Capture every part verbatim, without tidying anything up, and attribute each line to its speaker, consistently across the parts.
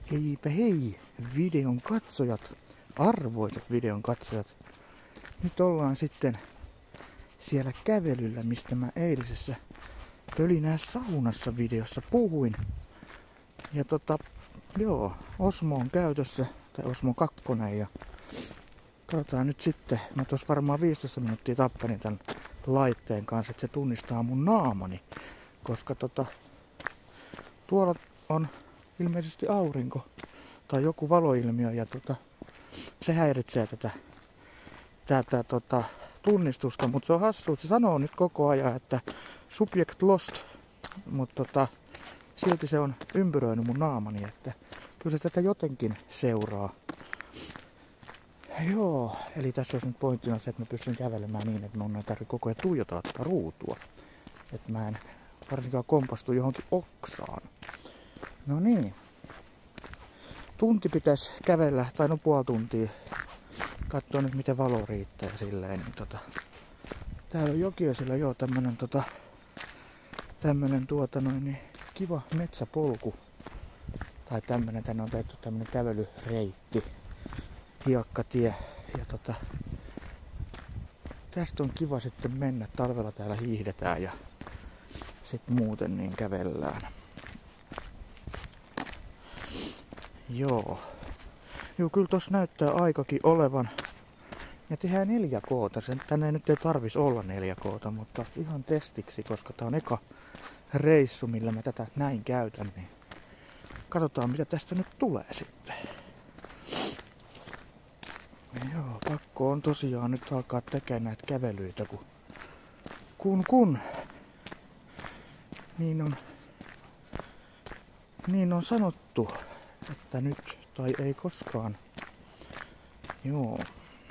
Speaker 1: Heipä hei, videon katsojat, arvoisat videon katsojat. Nyt ollaan sitten siellä kävelyllä, mistä mä eilisessä Pölinää saunassa videossa puhuin. Ja tota, joo, Osmo on käytössä, tai Osmo kakkonen, ja katsotaan nyt sitten, mä tuossa varmaan viisitoista minuuttia tappanin tän laitteen kanssa, että se tunnistaa mun naamani. Koska tota, tuolla on ilmeisesti aurinko tai joku valoilmiö ja tota, se häiritsee tätä, tätä tota, tunnistusta, mutta se on hassua. Se sanoo nyt koko ajan, että subject lost, mutta tota, silti se on ympyröinyt mun naamani, että kyllä se tätä jotenkin seuraa. Joo, eli tässä olisi nyt pointtina se, että mä pystyn kävelemään niin, että mun ei tarvitse koko ajan tuijottaa tätä ruutua. Että mä en varsinkaan kompastu johonkin oksaan. No niin. Tunti pitäisi kävellä, tai no puoli tuntia. Katsoa nyt miten valo riittää silleen. Niin tota, täällä on Jokiosilla joo tämmönen tota, tämmönen tuota noin niin kiva metsäpolku. Tai tämmönen, tänne on tehty tämmönen kävelyreitti. Hiekkatie. Ja tota, tästä on kiva sitten mennä. Talvella täällä hiihdetään ja sit muuten niin kävellään. Joo. Joo, kyllä tossa näyttää aikakin olevan. Ja tehdään neljä koota. Sen, tänne ei nyt ei tarvis olla neljä koota, mutta ihan testiksi, koska tää on eka reissu, millä mä tätä näin käytän, niin katsotaan mitä tästä nyt tulee sitten. Joo, pakko on tosiaan nyt alkaa tekemään näitä kävelyitä, kun kun, kun. Niin on, niin on sanottu, että nyt tai ei koskaan. Joo.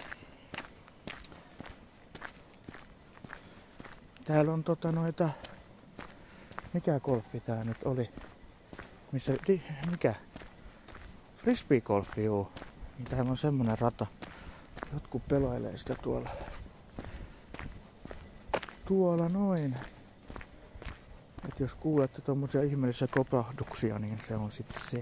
Speaker 1: Täällä on tota noita, mikä golfi tää nyt oli? Missä, di, mikä? Frisbee-golfi, joo. Niin täällä on semmonen rata. Jotkut pelailee sitä tuolla. Tuolla noin. Et jos kuulette tommosia ihmeellisiä koprahduksia, niin se on sit se.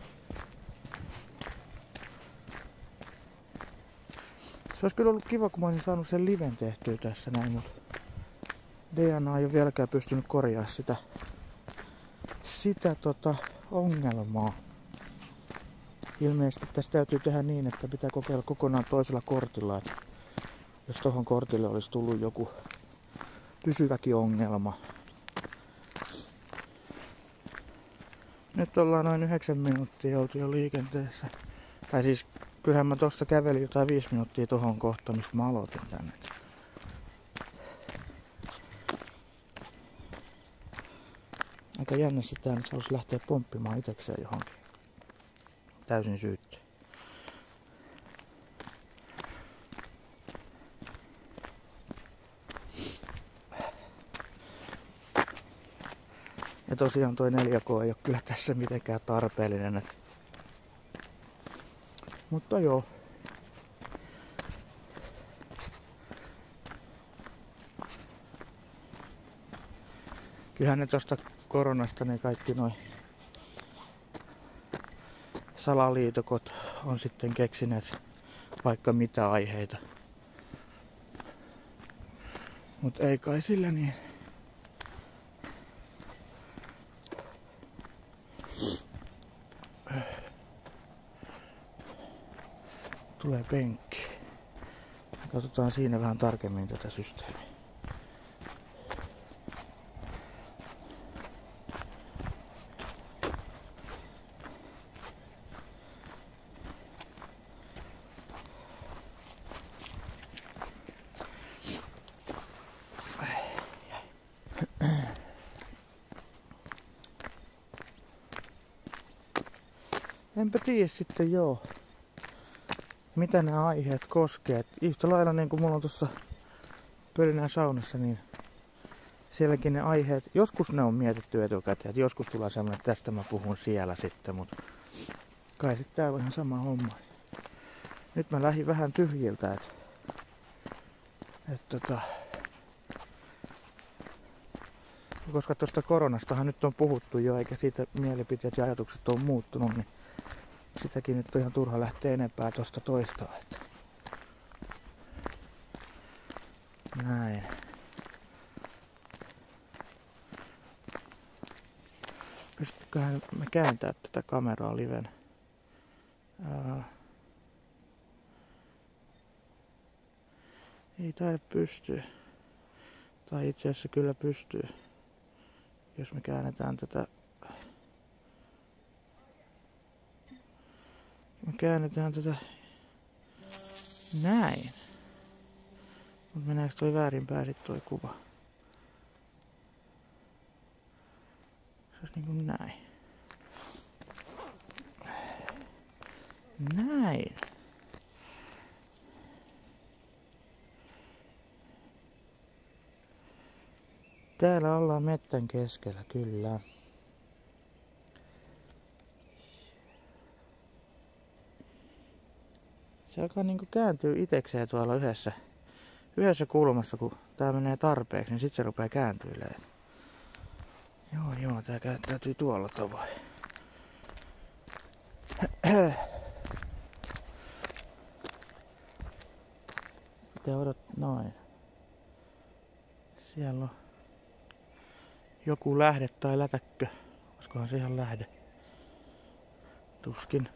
Speaker 1: Se olisi kyllä ollut kiva, kun mä olisin saanut sen liven tehtyä tässä näin, mutta D N A ei ole vieläkään pystynyt korjaamaan sitä, sitä tota ongelmaa. Ilmeisesti tässä täytyy tehdä niin, että pitää kokeilla kokonaan toisella kortilla, että jos tohon kortille olisi tullut joku pysyväkin ongelma. Nyt ollaan noin yhdeksän minuuttia oltu jo liikenteessä. Tai siis kyllähän mä tosta kävelin jotain viisi minuuttia tohon kohtaan, mistä mä aloitin tänne. Aika jännä sitä, että se haluaisi lähteä pomppimaan itekseen johonkin. Täysin syyttä. Ja tosiaan toi neljä K ei ole kyllä tässä mitenkään tarpeellinen. Mutta joo. Kyllähän ne tosta koronasta ne kaikki noi salaliitokot on sitten keksineet vaikka mitä aiheita. Mut ei kai sillä niin. Tulee penkki. Katsotaan siinä vähän tarkemmin tätä systeemiä. Enpä tiedä sitten joo, mitä nämä aiheet koskee. Et yhtä lailla niin kuin mulla on tuossa Pölinää saunassa, niin sielläkin ne aiheet, joskus ne on mietitty etukäteen, että joskus tulee semmoinen, että tästä mä puhun siellä sitten, mutta kai sitten täällä on ihan sama homma. Nyt mä lähdin vähän tyhjiltä, että et, tota, koska tuosta koronastahan nyt on puhuttu jo, eikä siitä mielipiteet ja ajatukset on muuttunut, niin sitäkin nyt on ihan turha lähteä enempää tosta toistaa. Että näin. Pystytköhän me kääntää tätä kameraa liven? Ää... Ei taida pystyä. Tai itse asiassa kyllä pystyy. Jos me käännetään tätä. Me käännetään tätä näin. Mut meneekö toi väärinpäin sit toi kuva? Se olisi niinku näin. Näin. Täällä ollaan mettän keskellä, kyllä. Se alkaa niinku kääntyä itekseen tuolla yhdessä, yhdessä kulmassa, kun tää menee tarpeeksi, niin sit se rupeaa kääntyilemään. Joo, joo, tää kääntäytyy tuolla tavoin. Pitää odottaa noin. Siellä on joku lähde tai lätäkkö. Olisikohan se ihan lähde? Tuskin.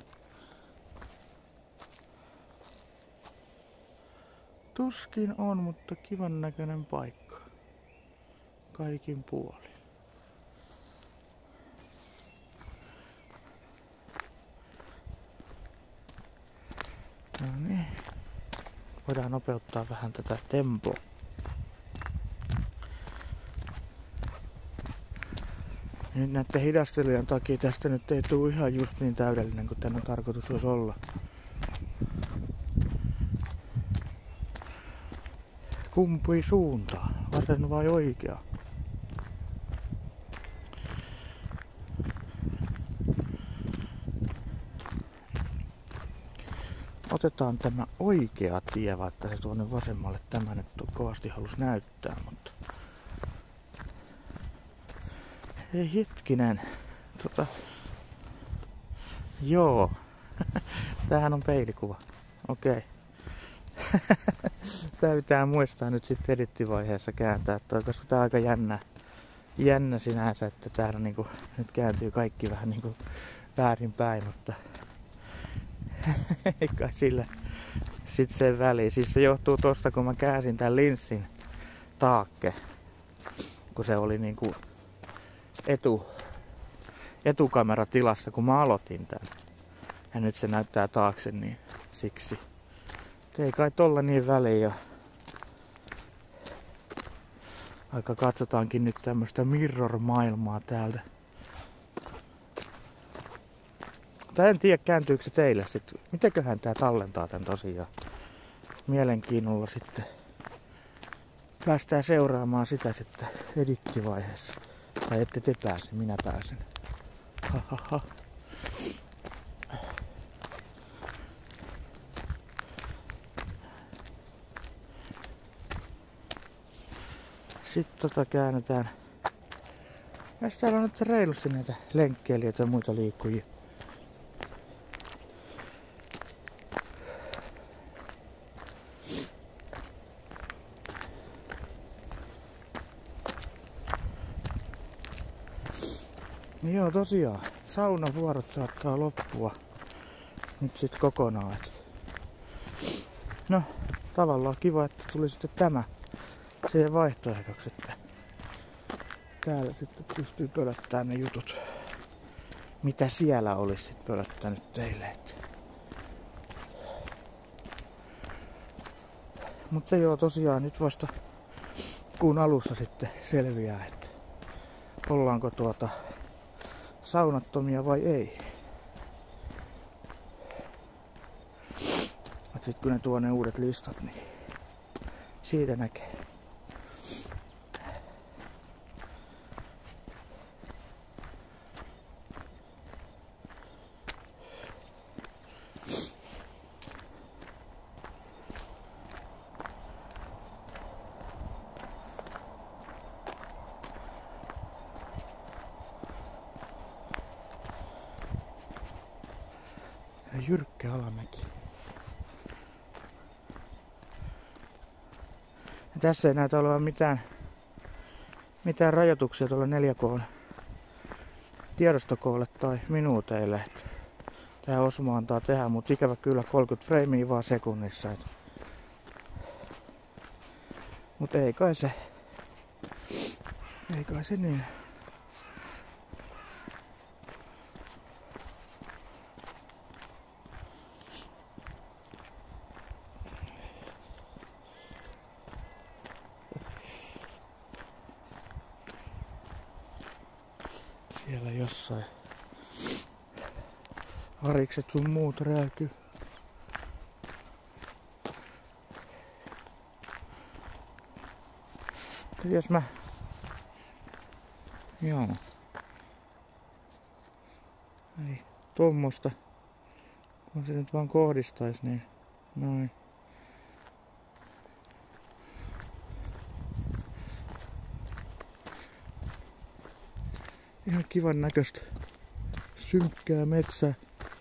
Speaker 1: Tuskin on, mutta kivan näköinen paikka. Kaikin puolin. No niin. Voidaan nopeuttaa vähän tätä tempoa. Nyt näiden hidastelujen takia tästä nyt ei tule ihan just niin täydellinen kuin tän on tarkoitus olisi olla. Kumpi suuntaan? Vasen vai oikea? Otetaan tämä oikea tie, vaikka se tuonne vasemmalle tämä nyt kovasti halus näyttää, mutta... Ei hetkinen. Tota... Joo. Tämähän on peilikuva. Okei. Okay. Tää pitää muistaa nyt sitten edittivaiheessa kääntää toi, koska tää on aika jännä. Jännä sinänsä, että täällä niinku nyt kääntyy kaikki vähän niinku väärinpäin, mutta... Ei kai sillä sit sen väliin. Siis se johtuu tosta, kun mä käänsin tän linssin taakke. Kun se oli niinku etu, etukameratilassa, kun mä aloitin tän. Ja nyt se näyttää taakse, niin siksi. Ei kai tolla niin väliin. Ja vaikka katsotaankin nyt tämmöstä mirror-maailmaa täältä. Tai en tiedä, kääntyykö se teille sitten. Mitenköhän tää tallentaa tän tosiaan? Mielenkiinnolla sitten päästään seuraamaan sitä sitten edittivaiheessa. Tai ette te pääse, minä pääsen. Hahaha. Sitten tota käännetään. Ja täällä on nyt reilusti näitä lenkkeilijöitä ja muita liikkujia. Joo, tosiaan. Saunavuorot saattaa loppua nyt sit kokonaan. No, tavallaan kiva, että tuli sitten tämä siihen vaihtoehdoksi, että täällä sitten pystyy pölöttämään ne jutut, mitä siellä olisi sit pölöttänyt teille. Mut se joo tosiaan nyt vasta kuun alussa sitten selviää, että ollaanko tuota saunattomia vai ei. Mut sit kun ne tuo ne uudet listat, niin siitä näkee. jyrkkä alamäki. Ja tässä ei näytä olevan mitään, mitään rajoituksia tuolla neljä K tiedostokoolle tai minuuteille. Tää osuma antaa tehdä, mutta ikävä kyllä kolmekymmentä freimiä vaan sekunnissa. Et. Mut ei kai se, ei kai se niin. Siellä jossain harikset sun muut rääkyy. Jos mä... Joo. Eli tommosta. Kun se nyt vaan kohdistais, niin noin. Ihan kivan näköistä synkkää metsää.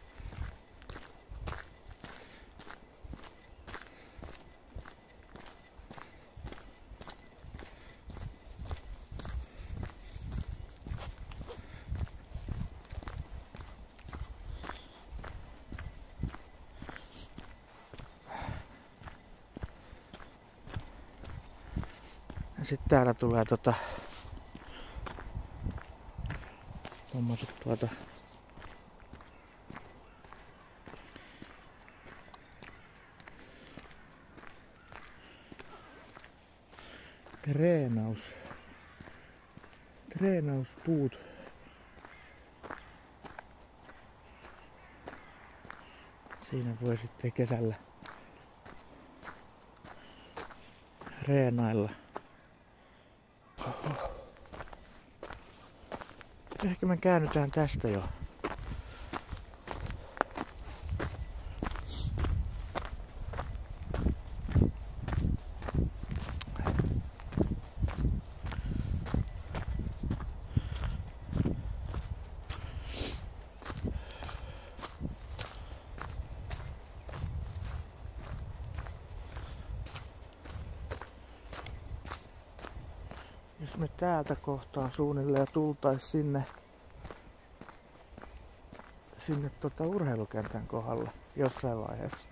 Speaker 1: Ja sitten täällä tulee tota tommoset tuota treenaus treenauspuut. Siinä voi sitten kesällä reenailla. Ehkä me käännytään tästä jo. Jos me täältä kohtaan suunnilleen tultais sinne sinne tota urheilukentän kohdalla jossain vaiheessa.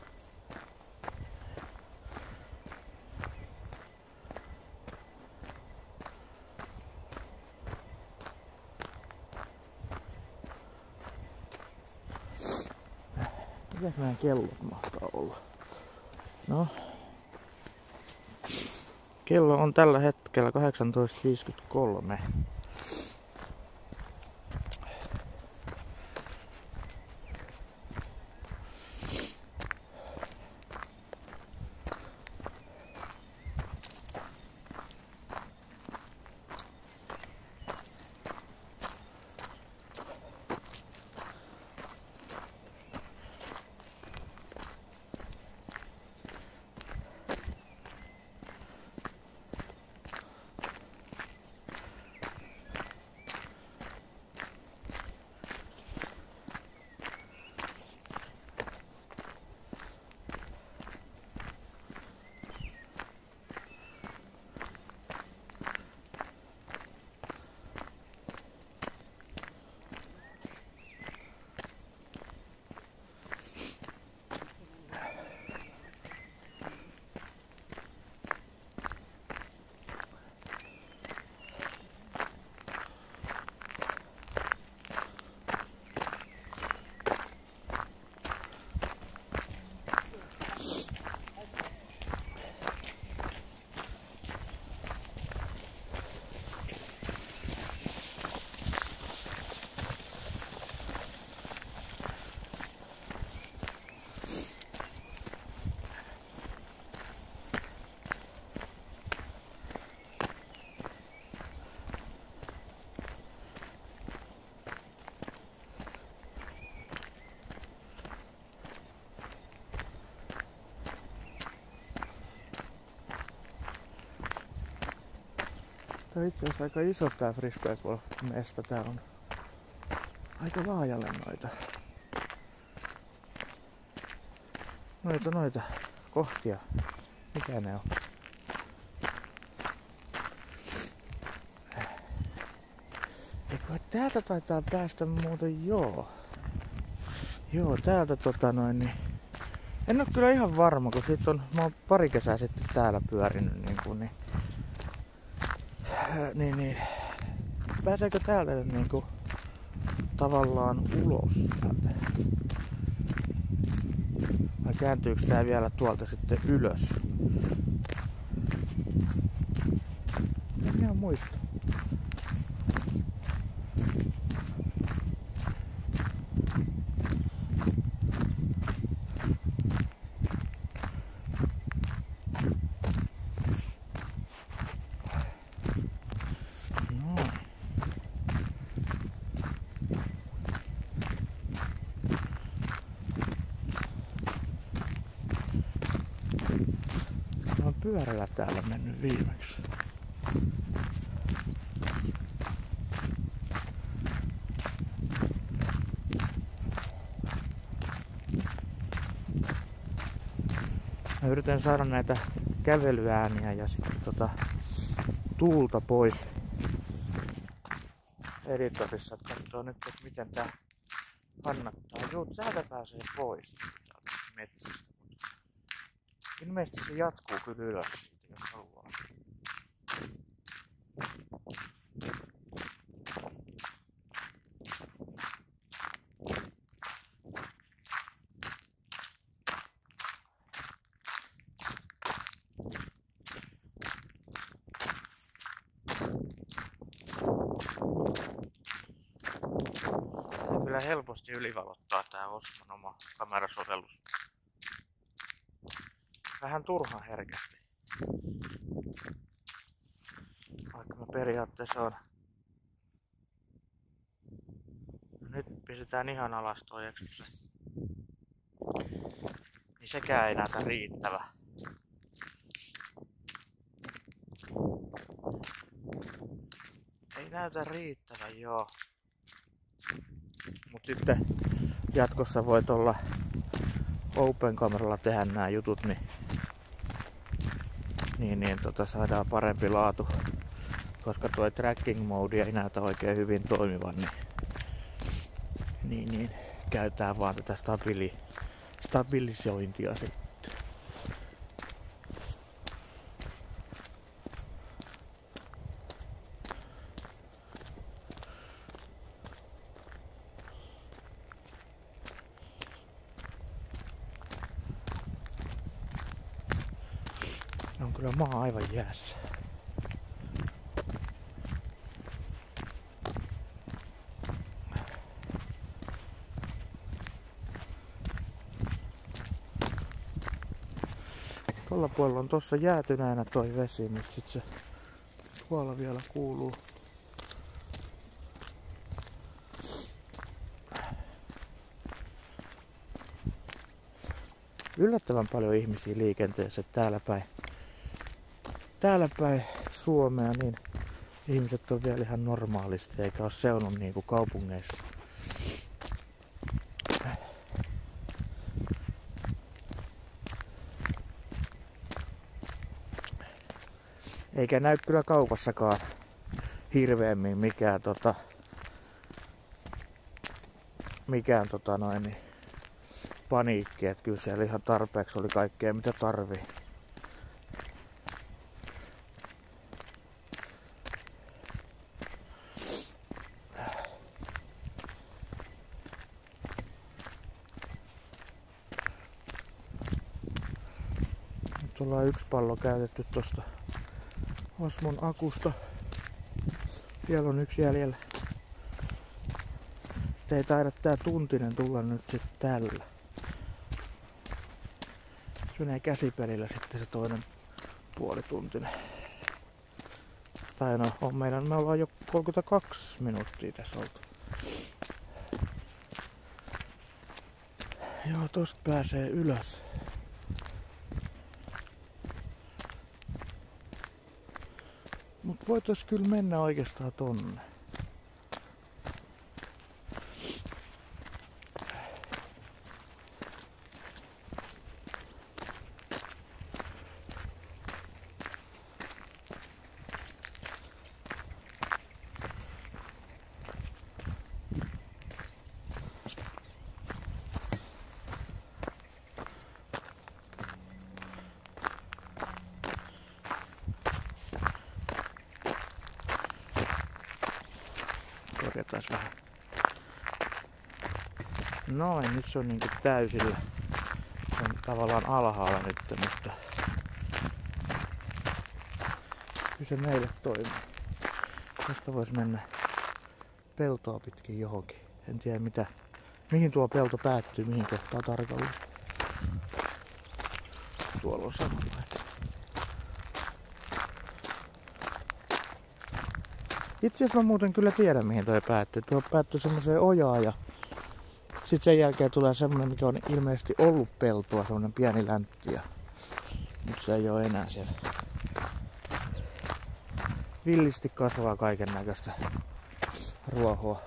Speaker 1: Mitäs meidän kellot mahtaa olla? No. Kello on tällä hetkellä kahdeksantoista viisikymmentäkolme. Tää on itse asiassa aika iso tää Frisbeegolf-mesta. Tää on aika laajalle noita noita noita kohtia. Mikä ne on? Eikö täältä taitaa päästä muuten joo. Joo, täältä tota noin niin. En oo kyllä ihan varma, kun siitä on, mä oon pari kesää sitten täällä pyörinyt niin kuin niin. Niin niin. Pääseekö täältä niinku tavallaan ulos täältä? Vai kääntyykö tää vielä tuolta sitten ylös? En ihan muista. Mä oon pyörällä täällä mennyt viimeksi. Mä yritän saada näitä kävelyääniä ja sitten tota tuulta pois editorissa. Katsoo nyt, että miten tää kannattaa. Joo, täältä pääsee pois täältä metsästä. Ilmeisesti se jatkuu kyllä ylös siitä, jos haluaa. Tää kyllä helposti ylivalottaa tää Osmon oma kamerasovellus. Vähän turhan herkästi. Vaikka mä periaatteessa on. No nyt pistetään ihan alas toi ekspose. Niin sekään ei näytä riittävä. Ei näytä riittävän, joo. Mut sitten jatkossa voit olla open kameralla tehdä nämä jutut, niin, niin, niin tota saadaan parempi laatu. Koska tuo tracking mode ei näytä oikein hyvin toimivan, niin, niin, niin käytetään vaan tätä stabili, stabilisointia sitten. On kyllä maa aivan jäässä. Tuolla puolella on tossa jäätyneenä toi vesi, mutta sit se tuolla vielä kuuluu. Yllättävän paljon ihmisiä liikenteessä täällä päin. Täällä päin Suomea niin ihmiset on vielä ihan normaalisti eikä ole seunut niinku kaupungeissa. Eikä näy kyllä kaupassakaan hirveämmin mikään tota mikään tota noin niin paniikki, että kyllä siellä ihan tarpeeksi oli kaikkea mitä tarvii. Nyt ollaan yksi pallo käytetty tosta Osmon akusta. Vielä on yksi jäljellä. Ei taida tää tuntinen tulla nyt sit tällä. Se menee käsipelillä sitten se toinen puolituntinen. Tai no, on meidän, me ollaan jo kolmekymmentäkaksi minuuttia tässä oltu. Joo, tosta pääsee ylös. Mut voitais kyllä mennä oikeastaan tonne. Korjataan vähän. Noin, nyt se on niinku täysillä. Se on tavallaan alhaalla nyt, mutta kyllä se meille toimii. Tästä voisi mennä peltoa pitkin johonkin. En tiedä mitä, mihin tuo pelto päättyy, mihin kohtaa tarkalleen. Tuolla on samanlainen. Itse asiassa mä muuten kyllä tiedän mihin toi päättyy. Tuo päättyy semmoiseen ojaan ja sitten sen jälkeen tulee semmonen, mikä on ilmeisesti ollut peltoa, semmonen pieni läntti. Ja nyt se ei oo enää siellä. Villisti kasvaa kaiken näköistä ruohoa.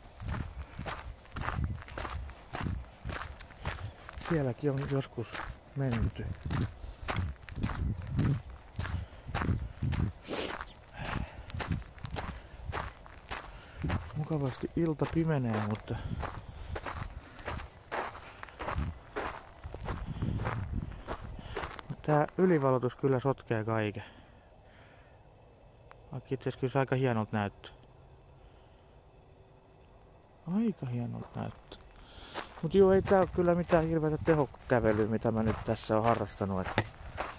Speaker 1: Sielläkin on joskus menty. Mukavasti ilta pimenee, mutta tää ylivalotus kyllä sotkee kaiken. Vaikka itse asiassa kyllä se aika hienolta näyttää. Aika hienolta näyttää. Mut joo, ei tää oo kyllä mitään hirveätä tehokävelyä, mitä mä nyt tässä oon harrastanut. Et,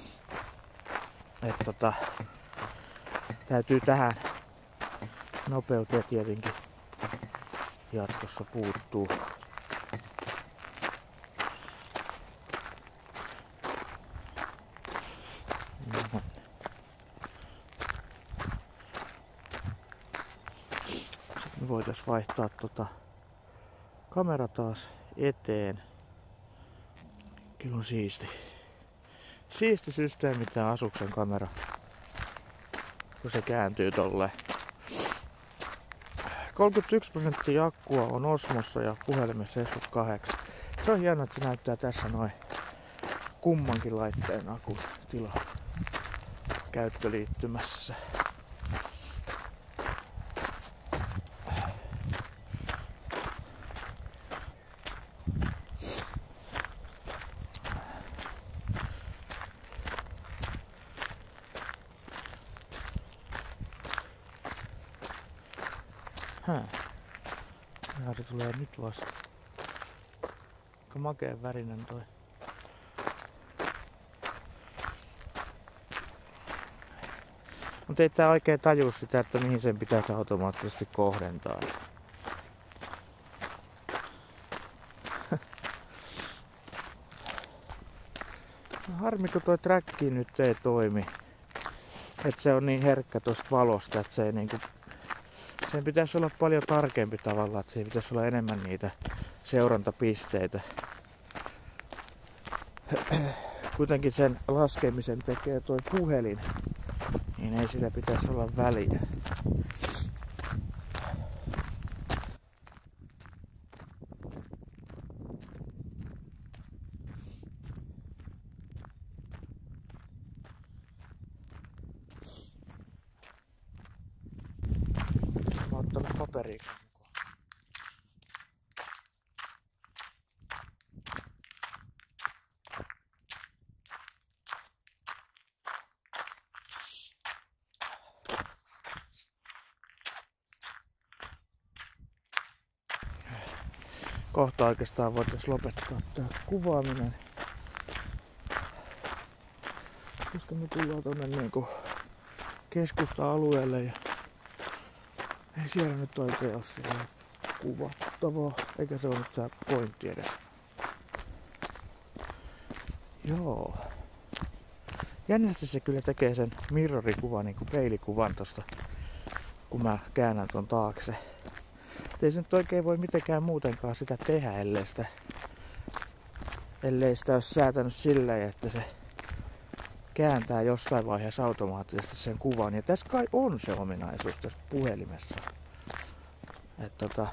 Speaker 1: et tota, täytyy tähän nopeuteen tietenkin jatkossa puuttuu. Me voitais vaihtaa tota kamera taas eteen. Kyllä on siisti. Siisti systeemi tää Asuksen kamera. Kun se kääntyy tolleen. kolmekymmentäyksi prosenttia akkua on Osmossa ja puhelimessa seitsemänkymmentäkahdeksan. Se on hienoa, että se näyttää tässä noin kummankin laitteen akun tila käyttöliittymässä. Hää. Ja se tulee nyt vasta. Aika makeen värinen toi. Mutta ei tää oikein tajuu sitä, että mihin sen pitäisi automaattisesti kohdentaa. No harmi, kun toi träkki nyt ei toimi. Et se on niin herkkä tosta valosta, että se ei niinku... Sen pitäisi olla paljon tarkempi tavalla, että siinä pitäisi olla enemmän niitä seurantapisteitä. Kuitenkin sen laskemisen tekee toi puhelin, niin ei sillä pitäisi olla väliä. Mä oon ottanut paperia mukaan. Kohta oikeastaan voitaisiin lopettaa tää kuvaaminen. Koska me tullaan tonne niinku keskusta-alueelle ja ei siellä nyt oikein oo siellä kuvattavaa, eikä se oo nyt se pointti edes. Joo. Jännästi se kyllä tekee sen mirrorikuvan, niinku peilikuvan tosta, kun mä käännän ton taakse. Et ei se nyt oikein voi mitenkään muutenkaan sitä tehdä, ellei sitä, ellei sitä olisi säätänyt silleen, että se kääntää jossain vaiheessa automaattisesti sen kuvan. Ja tässä kai on se ominaisuus tässä puhelimessa. Et tota...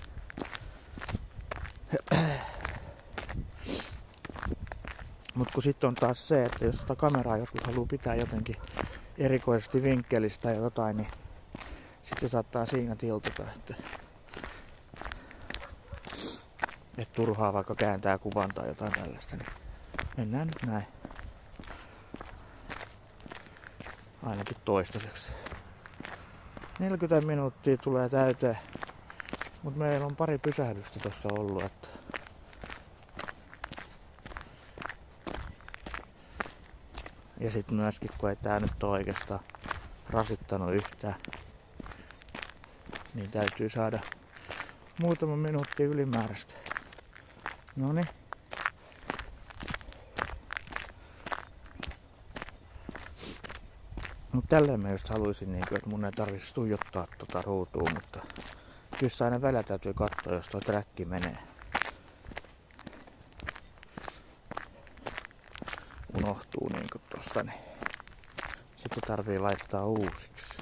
Speaker 1: Mut kun sitten on taas se, että jos sitä kameraa joskus haluaa pitää jotenkin erikoisesti vinkkelistä tai jotain, niin sit se saattaa siinä tiltata, että et turhaa vaikka kääntää kuvan tai jotain tällaista, niin mennään nyt näin. Ainakin toistaiseksi. neljäkymmentä minuuttia tulee täyteen. Mut meillä on pari pysähdystä tossa ollut, että ja sit myöskin kun ei tää nyt oo oikeastaan rasittanut yhtään, niin täytyy saada muutama minuutti ylimääräistä. Noniin. Mut tälleen mä just haluisin niinku, että mun ei tarvitsisi tuijottaa tota ruutua, mutta kyllä aina välillä täytyy katsoa, jos toi träkki menee. Unohtuu niinku tosta, niin sit se tarvii laittaa uusiksi.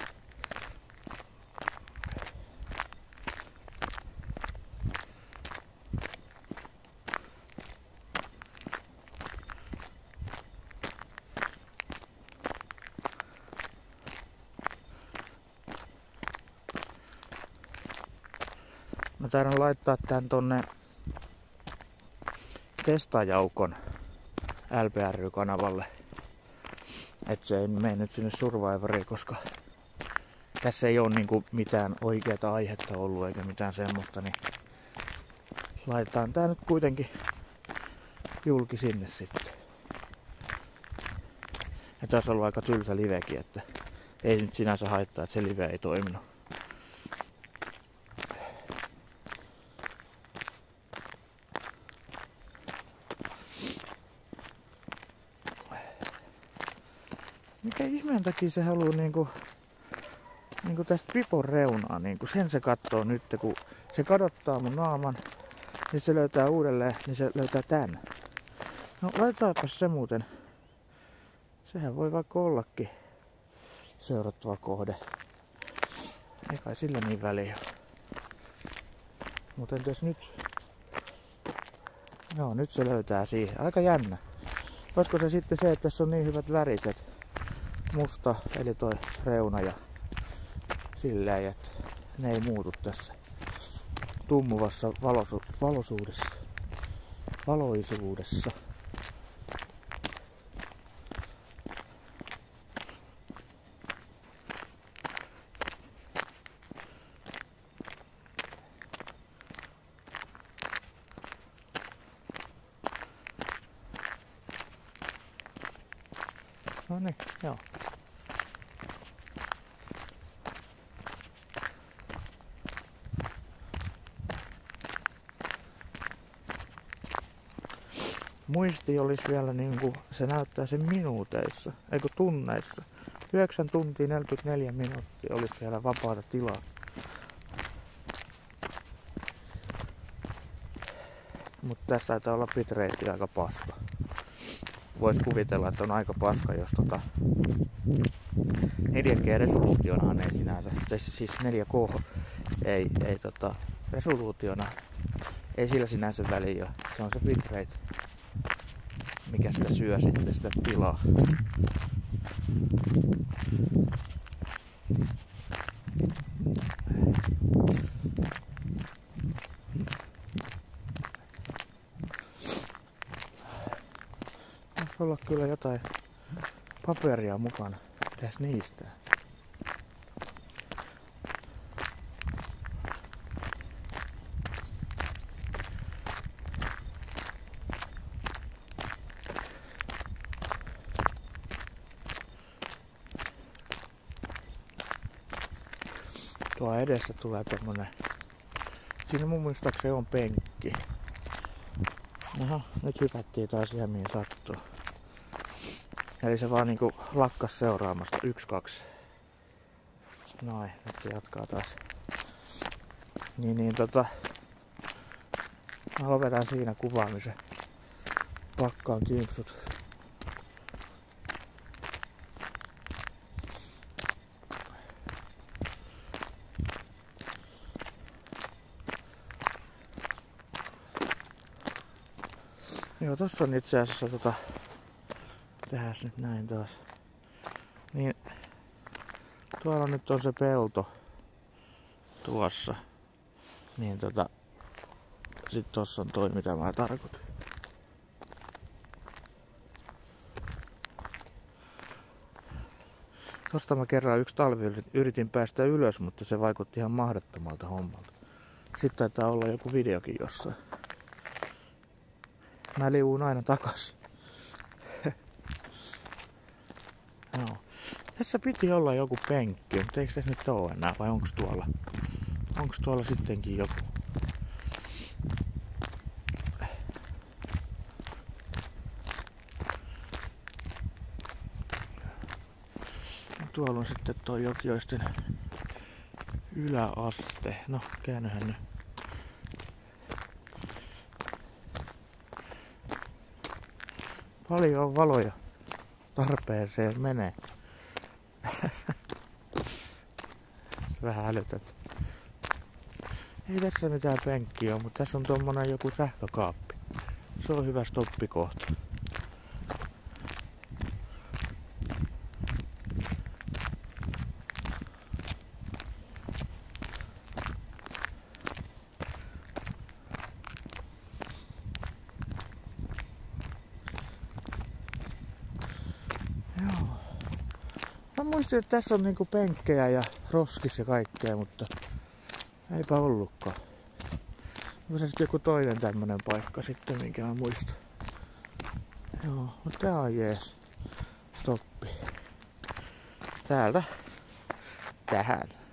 Speaker 1: Mä taidan laittaa tän tonne testajaukon L P R-kanavalle. Et se ei mene nyt sinne Survivoriin, koska tässä ei oo niinku mitään oikeata aihetta ollut eikä mitään semmoista, niin laitetaan tää nyt kuitenkin julki sinne sitten. Ja tässä on ollut aika tylsä livekin, että ei nyt sinänsä haittaa, että se live ei toiminut. Mikä ihmeen takia se haluu niinku, niinku tästä pipon reunaa, niinku sen se kattoo nyt, kun se kadottaa mun naaman, niin se löytää uudelleen, niin se löytää tän. No laitetaanpas se muuten. Sehän voi vaikka ollakin seurattava kohde. Ei kai sillä niin väliä. Mutta entäs nyt? Joo, nyt se löytää siihen. Aika jännä. Olisiko se sitten se, että tässä on niin hyvät värit, että musta, eli toi reuna ja silleen, että ne ei muutu tässä tummuvassa valosu, valosuudessa, valoisuudessa. No niin, joo. Muisti olisi vielä niinku, se näyttää sen minuuteissa, eikö tunneissa. yhdeksän tuntia neljäkymmentäneljä minuuttia olisi vielä vapaata tilaa. Mutta tässä taitaa olla bitrate aika paska. Vois kuvitella, että on aika paska, jos tota neljä G-resoluutionahan ei sinänsä, siis neljä K ei, ei tota resoluutiona, ei sillä sinänsä väliä. Se on se bitrate, mikä sitä syö sitten sitä tilaa. Voisi olla kyllä jotain paperia mukana. Mitäs niistä? Tuo edessä tulee tommonen. Siinä mun muistaakseni on penkki. Aha, nyt hypättiin taas ihan mihin sattuu. Eli se vaan niinku lakkas seuraamasta. Yksi, kaksi. Noin, nyt se jatkaa taas. Niin, niin tota. Mä lopetan siinä kuvaamisen. Pakkaan kimpsut. Joo, tossa on itse asiassa tota. Tehdään nyt näin taas. Niin. Tuolla nyt on se pelto. Tuossa. Niin tota. Sit tossa on toi mitä mä tarkoitin. Tosta mä kerran yksi talvi yritin päästä ylös, mutta se vaikutti ihan mahdottomalta hommalta. Sitten taitaa olla joku videokin jossain. Mä liuun aina takas. No. Tässä piti olla joku penkki, mutta eikö tässä nyt oo enää vai onks tuolla? Onks tuolla sittenkin joku? No, tuolla on sitten tuo Jokioisten yläaste. No, käännyhän nyt. Paljon valoja tarpeeseen menee. Vähän älytät. Ei tässä mitään penkkiä ole, mutta tässä on tommonen joku sähkökaappi. Se on hyvä stoppikohta. Joo. Mä muistin, että tässä on niinku penkkejä ja roskis ja kaikkea, mutta eipä ollutkaan. Onko se sitten joku toinen tämmönen paikka sitten, minkä mä muistan. Joo, mutta tää on jees. Stoppi. Täältä tähän.